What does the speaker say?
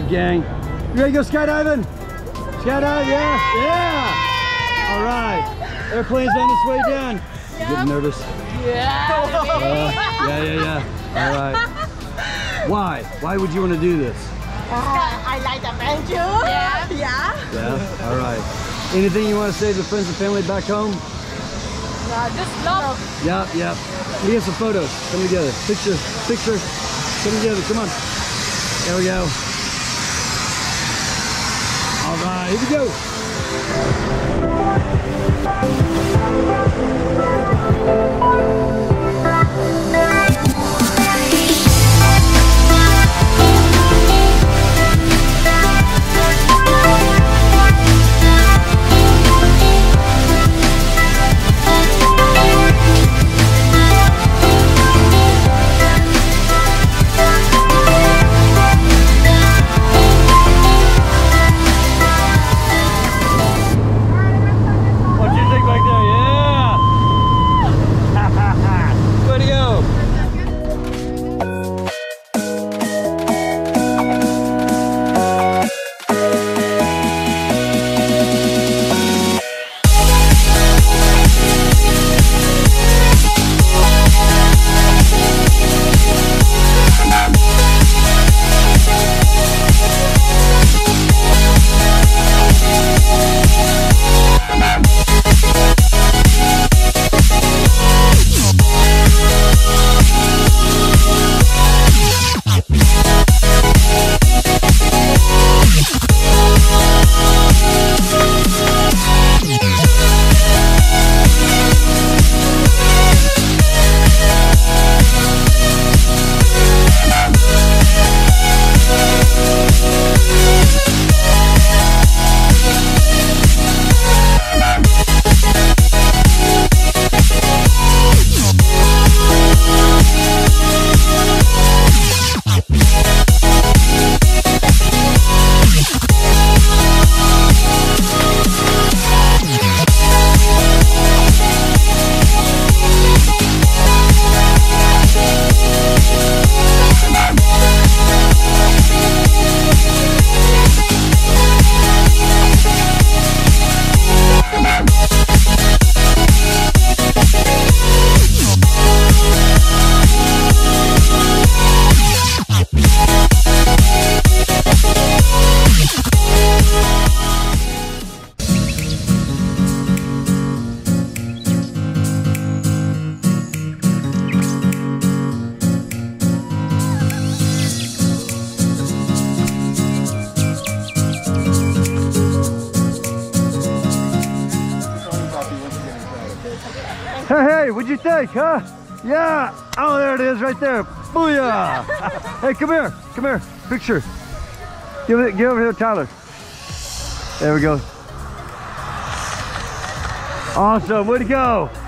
right, gang. You ready to go skydiving? Skydive, yeah? Yeah! All right. Airplane's on its way down. You getting nervous? Yeah. All right. Why? Why would you want to do this? I like adventure. Yeah? All right. Anything you want to say to friends and family back home? Just love. Yep. Let me get some photos. Come together. Picture. Come together. Come on. There we go. All right. Here we go. Hey, what'd you think, huh? Yeah. Oh, there it is right there. Booyah. Hey, come here. Picture. Give over here, Tyler. There we go. Awesome. Way to go.